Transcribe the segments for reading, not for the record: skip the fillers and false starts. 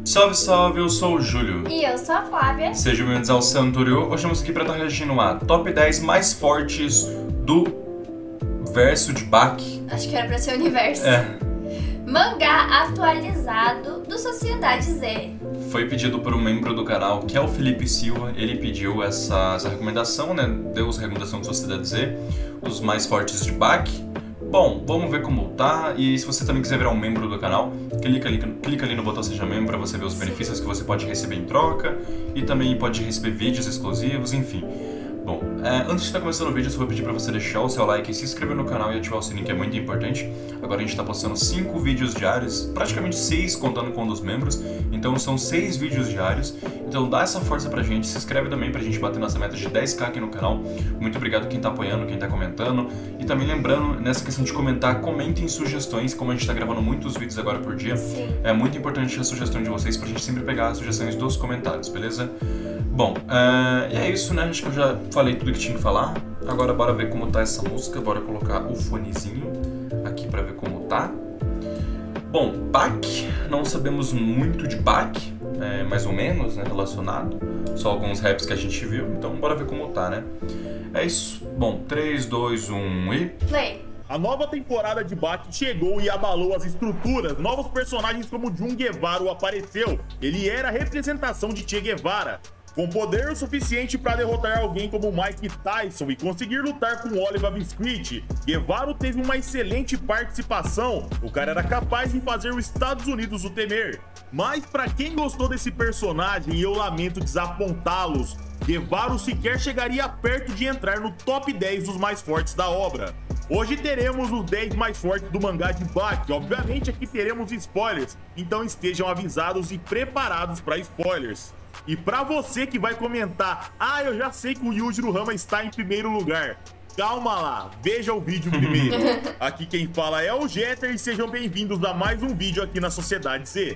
Salve, salve, eu sou o Júlio. E eu sou a Flávia. Sejam bem-vindos ao Santurio. Hoje estamos aqui para estar reagindo a top 10 mais fortes do verso de Baki. Acho que era pra ser o universo. Mangá atualizado do Sociedade Z. Foi pedido por um membro do canal, que é o Felipe Silva. Ele pediu essa recomendação, né? Deu essa recomendação do Sociedade Z, os mais fortes de Baki. Bom, vamos ver como tá. E se você também quiser virar um membro do canal, clica ali no botão Seja Membro para você ver os benefícios que você pode receber em troca. E também pode receber vídeos exclusivos, enfim. Bom, antes de estar começando o vídeo, eu só vou pedir para você deixar o seu like, se inscrever no canal e ativar o sininho, que é muito importante. Agora a gente está postando 5 vídeos diários, praticamente 6 contando com um dos membros. Então são 6 vídeos diários. Então dá essa força pra gente, se inscreve também pra gente bater nossa meta de 10k aqui no canal. Muito obrigado quem tá apoiando, quem tá comentando. E também lembrando, nessa questão de comentar, comentem sugestões, como a gente tá gravando muitos vídeos agora por dia. Sim. É muito importante a sugestão de vocês pra gente sempre pegar as sugestões dos comentários, beleza? Bom, e é isso, né? Acho que eu já falei tudo que tinha que falar. Agora bora ver como tá essa música, bora colocar o fonezinho aqui pra ver como tá. Bom, Baki, não sabemos muito de Baki, mais ou menos, né, relacionado. Só alguns raps que a gente viu, então bora ver como tá, né? É isso. Bom, 3, 2, 1 e... Play. A nova temporada de Baki chegou e abalou as estruturas. Novos personagens como Jun Guevara apareceu. Ele era a representação de Che Guevara, com poder o suficiente para derrotar alguém como Mike Tyson e conseguir lutar com Oliver Biscuit. Guevara teve uma excelente participação. O cara era capaz de fazer os Estados Unidos o temer. Mas para quem gostou desse personagem, eu lamento desapontá-los. Guevara sequer chegaria perto de entrar no top 10 dos mais fortes da obra. Hoje teremos os 10 mais fortes do mangá de Baki. Obviamente aqui teremos spoilers, então estejam avisados e preparados para spoilers. E pra você que vai comentar, eu já sei que o Yujiro Hama está em primeiro lugar. Calma lá, veja o vídeo primeiro. Aqui quem fala é o Jeter e sejam bem-vindos a mais um vídeo aqui na Sociedade Z.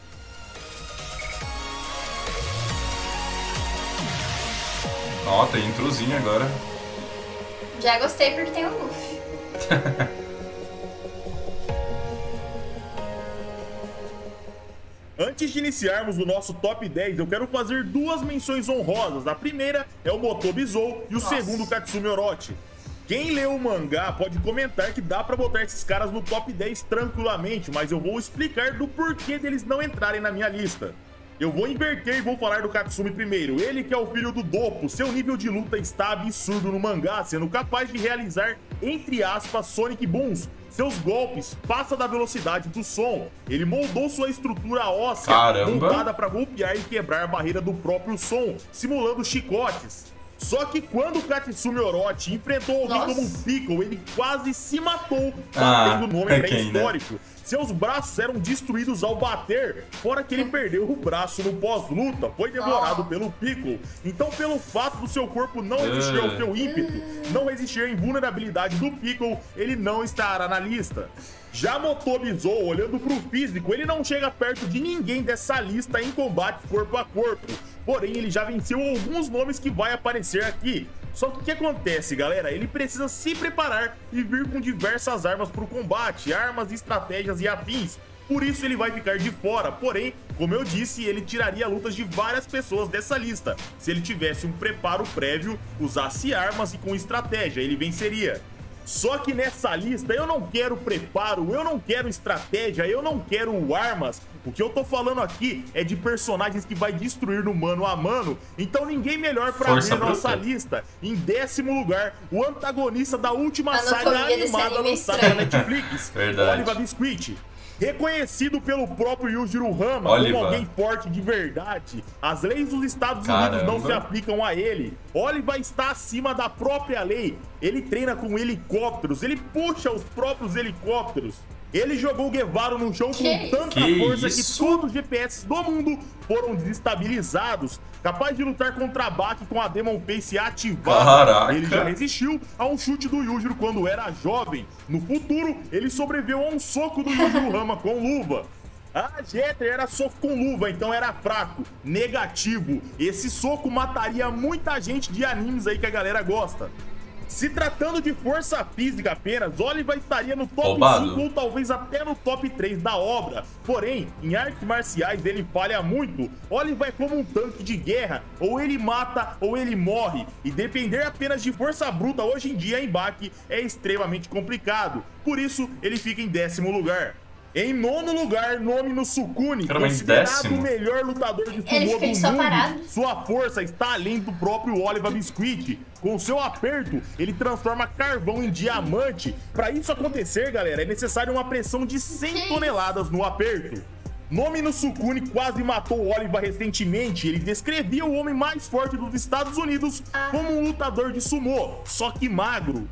Ó, tem introzinho agora. Já gostei porque tem o Luffy. Antes de iniciarmos o nosso top 10, eu quero fazer duas menções honrosas. A primeira é o Motobizou e o segundo o Katsumi Orochi. Quem leu o mangá pode comentar que dá pra botar esses caras no top 10 tranquilamente, mas eu vou explicar do porquê deles não entrarem na minha lista. Eu vou inverter e vou falar do Katsumi primeiro. Ele que é o filho do Doppo, seu nível de luta está absurdo no mangá, sendo capaz de realizar, entre aspas, Sonic Booms. Seus golpes passam da velocidade do som. Ele moldou sua estrutura óssea, montada para golpear e quebrar a barreira do próprio som, simulando chicotes. Só que quando o Katsumi Orochi enfrentou alguém como o Piccolo, ele quase se matou, batendo no nome pré-histórico. Seus braços eram destruídos ao bater, fora que ele perdeu o braço no pós-luta, foi devorado pelo Piccolo. Então, pelo fato do seu corpo não resistir ao seu ímpeto, não resistir à invulnerabilidade do Piccolo, ele não estará na lista. Já Motobizou, olhando pro físico, ele não chega perto de ninguém dessa lista em combates corpo a corpo. Porém, ele já venceu alguns nomes que vai aparecer aqui. Só que o que acontece, galera? Ele precisa se preparar e vir com diversas armas para o combate, armas, estratégias e afins. Por isso ele vai ficar de fora, porém, como eu disse, ele tiraria lutas de várias pessoas dessa lista. Se ele tivesse um preparo prévio, usasse armas e com estratégia, ele venceria. Só que nessa lista eu não quero preparo, eu não quero estratégia, eu não quero armas. O que eu tô falando aqui é de personagens que vai destruir no mano a mano. Então ninguém melhor pra abrir nossa lista. Em 10º lugar, o antagonista da última saga animada lançada na Netflix, Oliver Biscuit. Reconhecido pelo próprio Yujiro Hama como alguém forte de verdade, as leis dos Estados Unidos não se aplicam a ele. Oliver está acima da própria lei. Ele treina com helicópteros, ele puxa os próprios helicópteros. Ele jogou Guevara no chão com tanta força que todos os GPS do mundo foram desestabilizados. Capaz de lutar contra a Baki com a Demon Face ativada. Ele já resistiu a um chute do Yujiro quando era jovem. No futuro, ele sobreviveu a um soco do Yujiro Hama com luva. Jeter era soco com luva, então era fraco, negativo. Esse soco mataria muita gente de animes aí que a galera gosta. Se tratando de força física apenas, Oliva estaria no top 5 ou talvez até no top 3 da obra. Porém, em artes marciais ele falha muito. Oliva é como um tanque de guerra, ou ele mata ou ele morre. E depender apenas de força bruta hoje em dia em Baki é extremamente complicado. Por isso, ele fica em 10º lugar. Em 9º lugar, nome no Sukune, considerado o melhor lutador de sumô do mundo. Sua força está além do próprio Oliva Biscuit. Com seu aperto, ele transforma carvão em diamante. Para isso acontecer, galera, é necessário uma pressão de 100 toneladas no aperto. Nome no Sukune quase matou Oliva recentemente. Ele descrevia o homem mais forte dos Estados Unidos como um lutador de sumô, só que magro.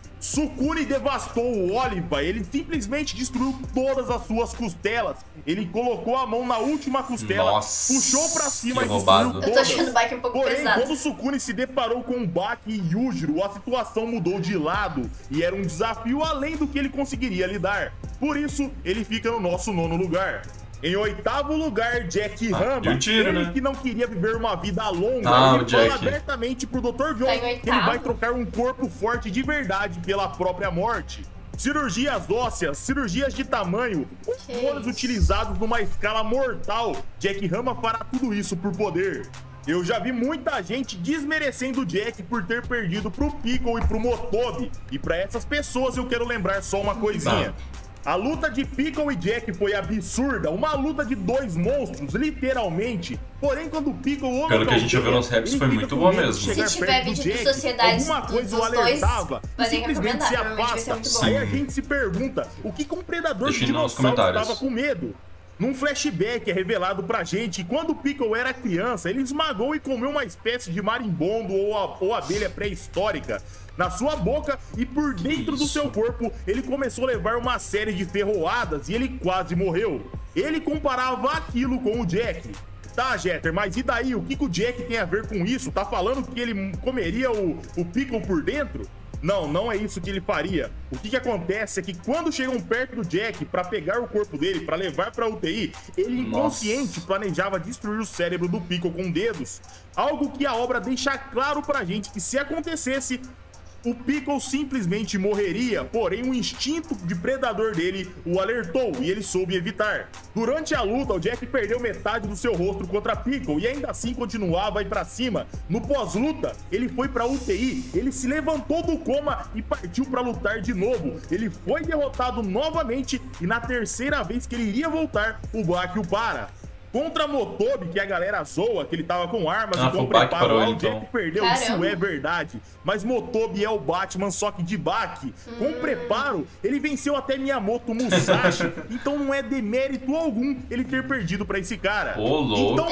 Sukune devastou o Oliva, ele simplesmente destruiu todas as suas costelas. Ele colocou a mão na última costela, puxou pra cima e destruiu todas. Eu tô achando o Baki um pouco pesado. Quando Sukune se deparou com o Baki e Yujiro, a situação mudou de lado e era um desafio além do que ele conseguiria lidar. Por isso, ele fica no nosso 9º lugar. Em 8º lugar, Jack Rama, ele que não queria viver uma vida longa, ele fala abertamente pro Dr. John que ele vai trocar um corpo forte de verdade pela própria morte. Cirurgias ósseas, cirurgias de tamanho, hormônios utilizados numa escala mortal. Jack Rama fará tudo isso por poder. Eu já vi muita gente desmerecendo o Jack por ter perdido pro Piccolo e pro Motobi. E pra essas pessoas eu quero lembrar só uma coisinha. A luta de Piccolo e Jack foi absurda, uma luta de 2 monstros, literalmente. Porém, quando o Piccolo... Pelo que a gente viu nos raps, foi muito bom mesmo. Se tiver vídeo de sociedade alguma coisa o alertava e simplesmente se afasta. Aí a gente se pergunta, o que um predador de dinossauro estava com medo? Num flashback é revelado pra gente que quando o Piccolo era criança, ele esmagou e comeu uma espécie de marimbondo ou abelha pré-histórica na sua boca e por dentro do seu corpo ele começou a levar uma série de ferroadas e ele quase morreu. Ele comparava aquilo com o Jack. Tá, Jeter, mas e daí? O que o Jack tem a ver com isso? Tá falando que ele comeria o Piccolo por dentro? Não, não é isso que ele faria. O que acontece é que quando chegam perto do Jack para pegar o corpo dele, para levar para UTI, ele inconsciente planejava destruir o cérebro do Piccolo com dedos. Algo que a obra deixa claro pra gente que se acontecesse, o Piccolo simplesmente morreria, porém o instinto de predador dele o alertou e ele soube evitar. Durante a luta, o Jack perdeu metade do seu rosto contra Piccolo e ainda assim continuava a ir pra cima. No pós-luta, ele foi pra UTI, ele se levantou do coma e partiu pra lutar de novo. Ele foi derrotado novamente e na 3ª vez que ele iria voltar, o Baki o para. Contra Motobi, que a galera zoa, que ele tava com armas e com preparo, o Jack perdeu, isso é verdade. Mas Motobi é o Batman, só que de Baki. Com preparo, ele venceu até Miyamoto Musashi, então não é demérito algum ele ter perdido pra esse cara. Então,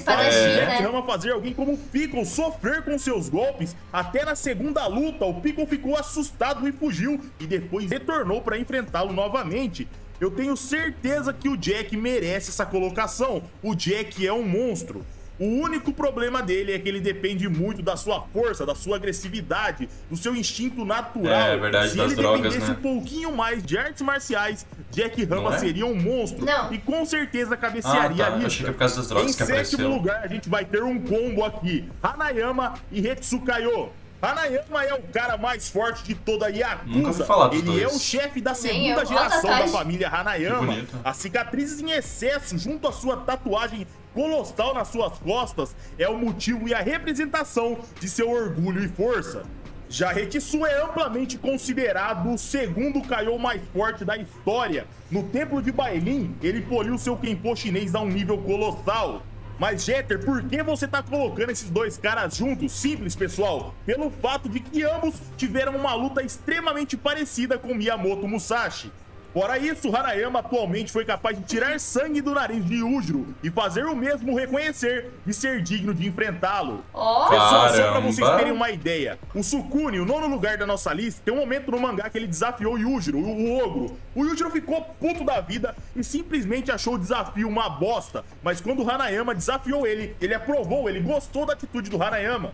Jack Rama fazer alguém como o Piccolo sofrer com seus golpes, até na 2ª luta, o Piccolo ficou assustado e fugiu, e depois retornou pra enfrentá-lo novamente. Eu tenho certeza que o Jack merece essa colocação. O Jack é um monstro. O único problema dele é que ele depende muito da sua força, da sua agressividade, do seu instinto natural. É verdade, se ele dependesse um pouquinho mais de artes marciais, Jack Rama seria um monstro. E com certeza cabecearia a lista. Achei que é por causa das drogas que apareceu. Em 7º lugar, a gente vai ter um combo aqui. Hanayama e Hetsukayo. Hanayama é o cara mais forte de toda a Yakuza. Ele é o chefe da 2ª geração da família Hanayama. As cicatrizes em excesso junto à sua tatuagem colossal nas suas costas é o motivo e a representação de seu orgulho e força. Já Hetsu é amplamente considerado o 2º Kaiô mais forte da história. No templo de Bailin, ele poliu seu Kenpo chinês a um nível colossal. Mas, Jeter, por que você tá colocando esses 2 caras juntos? Simples, pessoal. Pelo fato de que ambos tiveram uma luta extremamente parecida com Miyamoto Musashi. Fora isso, Hanayama atualmente foi capaz de tirar sangue do nariz de Yujiro e fazer o mesmo reconhecer e ser digno de enfrentá-lo. Pessoal, só pra vocês terem uma ideia, o Sukune, o 9º lugar da nossa lista, tem um momento no mangá que ele desafiou o Yujiro, o ogro. O Yujiro ficou puto da vida e simplesmente achou o desafio uma bosta. Mas quando o Hanayama desafiou ele, ele aprovou, ele gostou da atitude do Hanayama.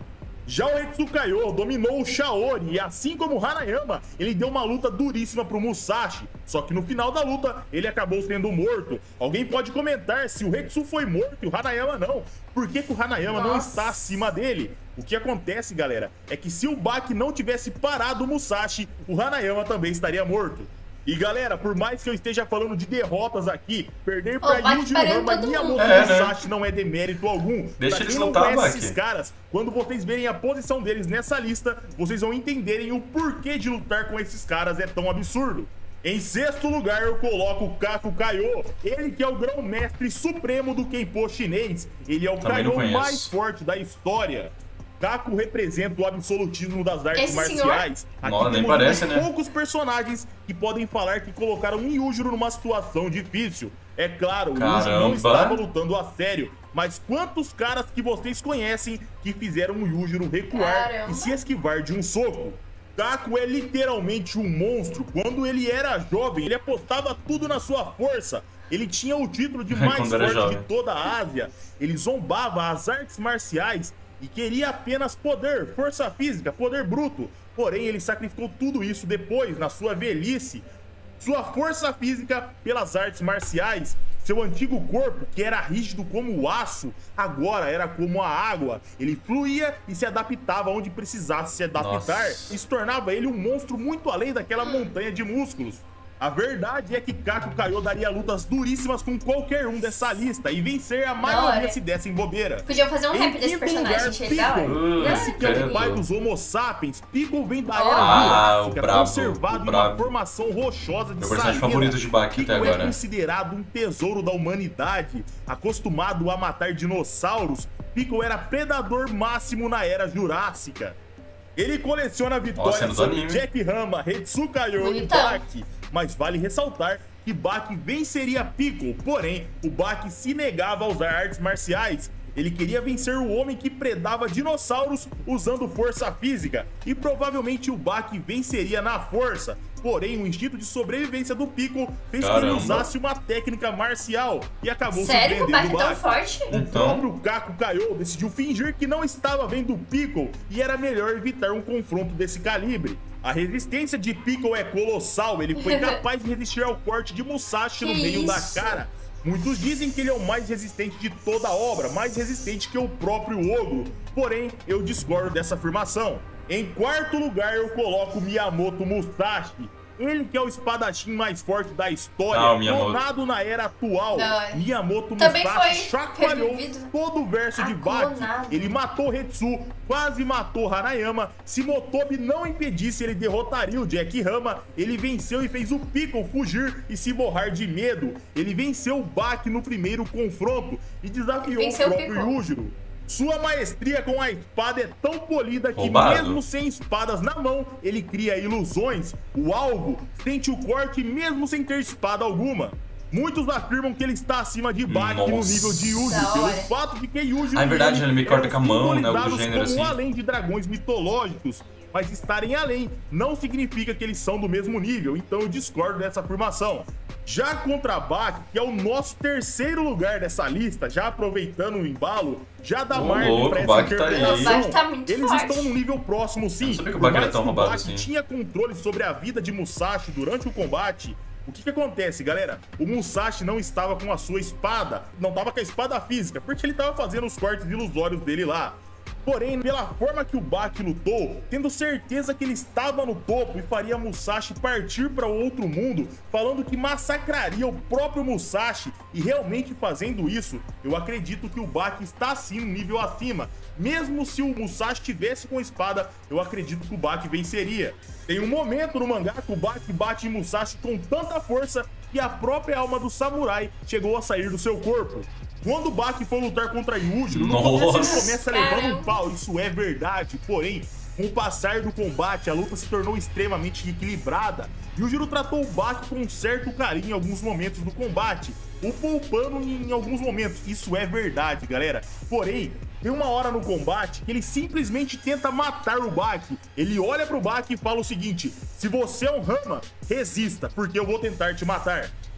Já o Hetsu Kaiô dominou o Shaori e assim como o Hanayama, ele deu uma luta duríssima pro Musashi. Só que no final da luta, ele acabou sendo morto. Alguém pode comentar se o Hetsu foi morto e o Hanayama não. Por que o Hanayama não está acima dele? O que acontece, galera, é que se o Baki não tivesse parado o Musashi, o Hanayama também estaria morto. E galera, por mais que eu esteja falando de derrotas aqui, perder pra Yujiro Hama e Miyamoto Musashi não é demérito algum. Deixa pra eles quem não lutar, conhece esses caras, quando vocês verem a posição deles nessa lista, vocês vão entenderem o porquê de lutar com esses caras é tão absurdo. Em sexto lugar, eu coloco o Kaku Kaiô, ele que é o grão-mestre supremo do Kenpo chinês. Ele é o Kaiô mais forte da história. Kaku representa o absolutismo das artes marciais. Aqui nem parece, né? Poucos personagens que podem falar que colocaram um Yujiro numa situação difícil. É claro, o Yujiro não estava lutando a sério, mas quantos caras que vocês conhecem que fizeram o Yujiro recuar e se esquivar de um soco? Kaku é literalmente um monstro. Quando ele era jovem, ele apostava tudo na sua força. Ele tinha o título de mais forte de toda a Ásia. Ele zombava as artes marciais e queria apenas poder, força física, poder bruto. Porém, ele sacrificou tudo isso depois, na sua velhice. Sua força física pelas artes marciais. Seu antigo corpo, que era rígido como o aço, agora era como a água. Ele fluía e se adaptava onde precisasse se adaptar. Isso tornava ele um monstro muito além daquela montanha de músculos. A verdade é que Kaku Kaiô daria lutas duríssimas com qualquer um dessa lista e vencer a maioria se dessem bobeira. Podiam fazer um rap desse personagem, achei da hora. Esse que é o pai dos Homo sapiens. Piccolo vem da era Jurássica, conservado em uma formação rochosa de meu personagem favorito de Baki até agora. É considerado um tesouro da humanidade. Acostumado a matar dinossauros, Piccolo era predador máximo na era Jurássica. Ele coleciona vitórias sobre Jack Hama, Hetsu Kaiô e Baki. Mas vale ressaltar que Baki venceria Piccolo, porém, o Baki se negava a usar artes marciais. Ele queria vencer o homem que predava dinossauros usando força física, e provavelmente o Baki venceria na força. Porém, o instinto de sobrevivência do Piccolo fez que ele usasse uma técnica marcial e acabou surpreendendo o Baki. Tão forte? O próprio Kaku Kaiô decidiu fingir que não estava vendo o Piccolo e era melhor evitar um confronto desse calibre. A resistência de Piccolo é colossal, ele foi capaz de resistir ao corte de Musashi no meio da cara. Muitos dizem que ele é o mais resistente de toda a obra, mais resistente que o próprio ogro. Porém, eu discordo dessa afirmação. Em quarto lugar, eu coloco Miyamoto Musashi. Ele que é o espadachim mais forte da história, clonado na era atual. Miyamoto Musashi chacoalhou todo o verso de Baki. Ele matou Hetsu, quase matou Hanayama. Se Motobi não impedisse, ele derrotaria o Jack Hama. Ele venceu e fez o Piccolo fugir e se borrar de medo. Ele venceu o Baki no primeiro confronto e desafiou o próprio Yujiro. Sua maestria com a espada é tão polida que mesmo sem espadas na mão, ele cria ilusões. O alvo sente o corte mesmo sem ter espada alguma. Muitos afirmam que ele está acima de Baki no nível de Yujiro, pelo fato de que Yujiro é verdade, ele me corta com a mão, né, do gênero assim. Além de dragões mitológicos, mas estarem além não significa que eles são do mesmo nível, então eu discordo dessa afirmação. Já contra Baki, que é o nosso terceiro lugar dessa lista, já aproveitando o embalo, já dá margem pra essa interpretação. Eles estão num nível próximo, sim. Por mais que o Baki tinha controle sobre a vida de Musashi durante o combate, o que acontece, galera? O Musashi não estava com a sua espada, não estava com a espada física, porque ele estava fazendo os cortes ilusórios dele lá. Porém, pela forma que o Baki lutou, tendo certeza que ele estava no topo e faria Musashi partir para outro mundo, falando que massacraria o próprio Musashi, e realmente fazendo isso, eu acredito que o Baki está sim um nível acima. Mesmo se o Musashi tivesse com a espada, eu acredito que o Baki venceria. Tem um momento no mangá que o Baki bate em Musashi com tanta força que a própria alma do samurai chegou a sair do seu corpo. Quando o Baki for lutar contra Yujiro, no começo ele começa levando um pau, isso é verdade, porém, com o passar do combate, a luta se tornou extremamente equilibrada. Yujiro tratou o Baki com um certo carinho em alguns momentos do combate, o poupando em alguns momentos, isso é verdade, galera. Porém, tem uma hora no combate que ele simplesmente tenta matar o Baki. Ele olha pro Baki e fala o seguinte: se você é um Hama, resista, porque eu vou tentar te matar.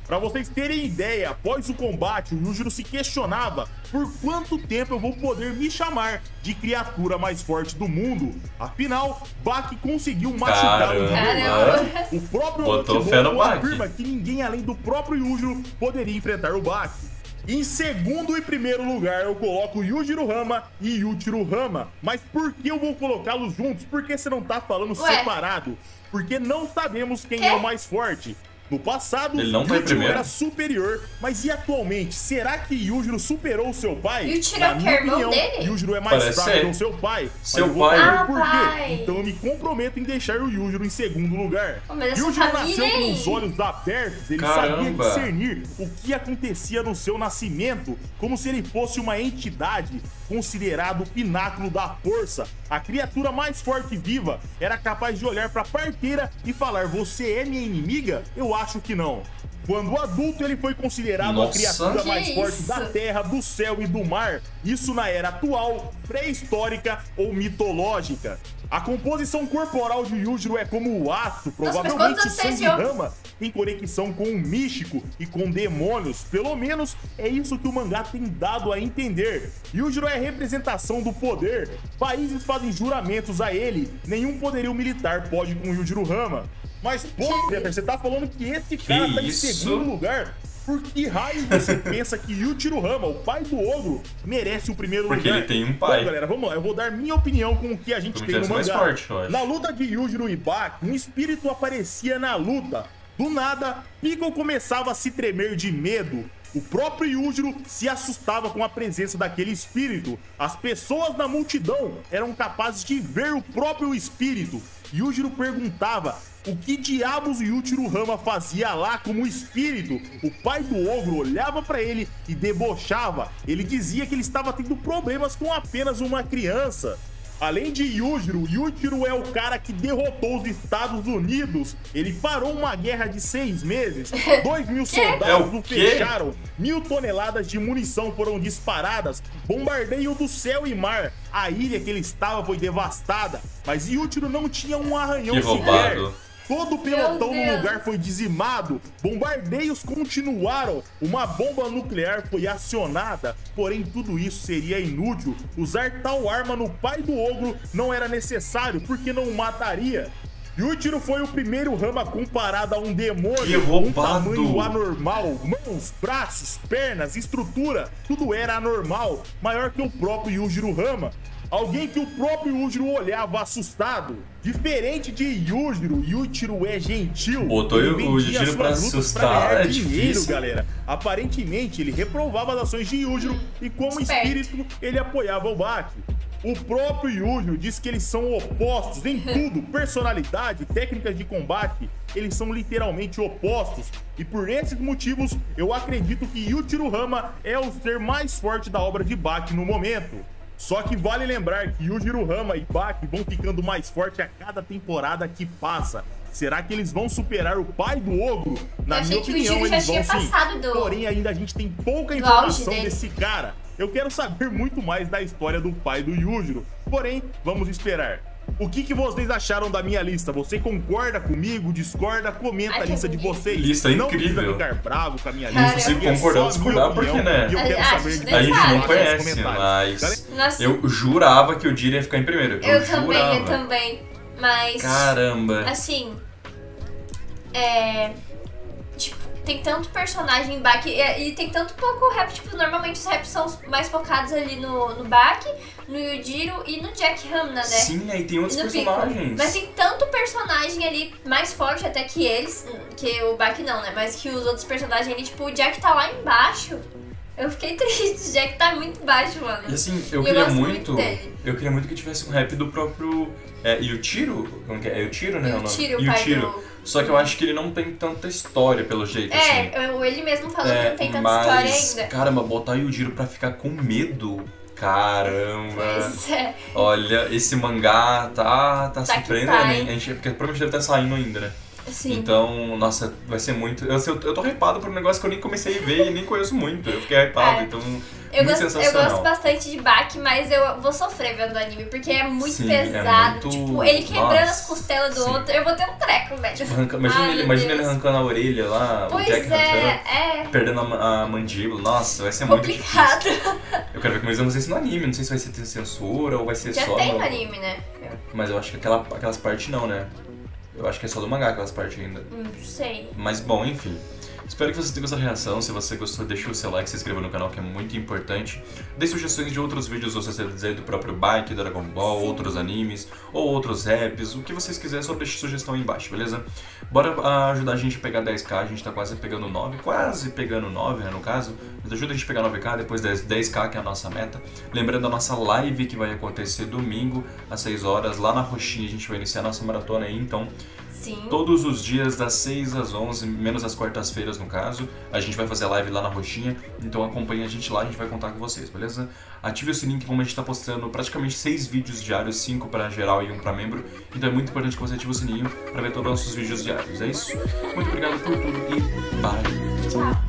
Pra vocês terem ideia, após o combate, o Yujiro se questionava por quanto tempo eu vou poder me chamar de criatura mais forte do mundo. Afinal, Baki conseguiu machucá-lo de verdade. O próprio Orochimaru afirma que ninguém além do próprio Yujiro poderia enfrentar o Baki. Em segundo e primeiro lugar, eu coloco Yujiro Hama e Yuichiro Hama. Mas por que eu vou colocá-los juntos? Por que você não tá falando separado? Porque não sabemos quem é o mais forte. No passado, Yujiro era superior, mas e atualmente? Será que Yujiro superou seu pai? Yujiro é o irmão dele? Yujiro é mais fraco que o seu pai. Seu pai? Por quê? Então eu me comprometo em deixar o Yujiro em segundo lugar. Yujiro nasceu com os olhos abertos, ele sabia discernir o que acontecia no seu nascimento, como se ele fosse uma entidade considerado o pináculo da força. A criatura mais forte viva era capaz de olhar para a parteira e falar: você é minha inimiga? Eu acho que não. Quando adulto, ele foi considerado a criatura mais forte da terra, do céu e do mar. Isso na era atual, pré-histórica ou mitológica. A composição corporal de Yujiro é como o aço, provavelmente o sangue Hama tem conexão com o místico e com demônios. Pelo menos é isso que o mangá tem dado a entender. Yujiro é a representação do poder. Países fazem juramentos a ele. Nenhum poderio militar pode com Yujiro Hama. Mas, pô, Peter, você tá falando que esse cara tá em segundo lugar? Por que raio você pensa que Yuichiro Hama, o pai do ogro, merece o primeiro lugar? Porque ele tem um pai. Bom, galera, vamos lá. Eu vou dar minha opinião com o que a gente tem no mangá. Na luta de Yujiro e Baki, um espírito aparecia na luta. Do nada, Piccolo começava a se tremer de medo. O próprio Yujiro se assustava com a presença daquele espírito. As pessoas na multidão eram capazes de ver o próprio espírito. Yujiro perguntava o que diabos Yuichiro Hama fazia lá como espírito. O pai do ogro olhava pra ele e debochava. Ele dizia que ele estava tendo problemas com apenas uma criança. Além de Yujiro, Yuichiro é o cara que derrotou os Estados Unidos. Ele parou uma guerra de 6 meses. 2.000 soldados o fecharam. 1.000 toneladas de munição foram disparadas. Bombardeio do céu e mar. A ilha que ele estava foi devastada. Mas Yuichiro não tinha um arranhão sequer. Todo o pelotão no lugar foi dizimado, bombardeios continuaram, uma bomba nuclear foi acionada, porém tudo isso seria inútil. Usar tal arma no pai do ogro não era necessário, porque não o mataria. Yuichiro foi o primeiro Hama comparado a um demônio, com um tamanho anormal, mãos, braços, pernas, estrutura, tudo era anormal, maior que o próprio Yujiro Hama. Alguém que o próprio Yujiro olhava assustado. Diferente de Yujiro, Yuichiro é gentil. Botou o Yujiro pra assustar, é difícil, galera. Aparentemente, ele reprovava as ações de Yujiro e como espírito, ele apoiava o Baki. O próprio Yujiro diz que eles são opostos em tudo, personalidade, técnicas de combate, eles são literalmente opostos. E por esses motivos, eu acredito que Yuichiro Hama é o ser mais forte da obra de Baki no momento. Só que vale lembrar que Yujiro Hama e Baki vão ficando mais fortes a cada temporada que passa. Será que eles vão superar o pai do ogro? Na minha opinião, eles vão sim. Porém, ainda a gente tem pouca informação desse cara. Eu quero saber muito mais da história do pai do Yujiro. Porém, vamos esperar. O que vocês acharam da minha lista? Você concorda comigo? Discorda? Comenta a lista de vocês. Lista incrível. Não precisa ficar bravo com a minha lista. Se concordar ou discordar, porque, né? E eu quero saber de a gente não conhece, mas eu jurava que o Jiro ia ficar em primeiro. Eu também. Mas... Caramba. Assim... Tipo, tem tanto personagem em Baki e tem tanto pouco rap, tipo, normalmente os raps são mais focados ali no Baki, no Yujiro e no Jack Hamna, né? Sim, aí tem outros personagens. Mas tem tanto personagem ali mais forte até que eles, que o Baki não, né? Mas que os outros personagens ali, tipo, o Jack tá lá embaixo. Eu fiquei triste, o Jack tá muito baixo, mano. E assim, eu queria muito que tivesse um rap do próprio Yuichiro. Como que é? Yuichiro, né? Yuichiro. Só que eu acho que ele não tem tanta história, pelo jeito, assim. Ele mesmo falou que não tem tanta história ainda. Caramba, botar o Yujiro pra ficar com medo... Caramba! Pois é. Olha, esse mangá tá surpreendendo, hein? Porque provavelmente deve estar saindo ainda, né? Sim. Então, nossa, vai ser muito... Eu tô hypado por um negócio que eu nem comecei a ver e nem conheço muito. Eu fiquei hypado, então... Eu muito gosto sensacional. bastante de Baki, mas eu vou sofrer vendo o anime, porque é muito Sim, pesado. é muito... Tipo, ele quebrando Nossa, as costelas do sim. outro, eu vou ter um treco, velho. Imagina ele arrancando a orelha lá, Pois o Jack arrancando, perdendo a mandíbula. Nossa, vai ser complicado. muito difícil. Eu quero ver como eles vão fazer isso no anime. Não sei se vai ser censura ou vai ser Já só tem no anime, né? Mas eu acho que aquelas partes não, né? Eu acho que é só do mangá aquelas partes ainda. Não sei. Mas bom, enfim. Espero que vocês tenham essa reação. Se você gostou, deixa o seu like, se inscreva no canal, que é muito importante. Dê sujestões de outros vídeos do CCD, do próprio Baki, do Dragon Ball, outros animes, ou outros raps, o que vocês quiserem, só deixe sugestão aí embaixo, beleza? Bora ajudar a gente a pegar 10k, a gente tá quase pegando 9, né, no caso. Mas ajuda a gente a pegar 9k, depois 10k, que é a nossa meta. Lembrando a nossa live que vai acontecer domingo, às 6 horas, lá na Roxinha, a gente vai iniciar a nossa maratona aí, então... Sim. Todos os dias, das 6 às 11, menos as quartas-feiras no caso, a gente vai fazer a live lá na Roxinha, então acompanhe a gente lá, a gente vai contar com vocês, beleza? Ative o sininho que como a gente tá postando praticamente 6 vídeos diários, 5 para geral e 1 para membro, então é muito importante que você ative o sininho para ver todos os nossos vídeos diários, é isso? Muito obrigado por tudo e bye! Tchau!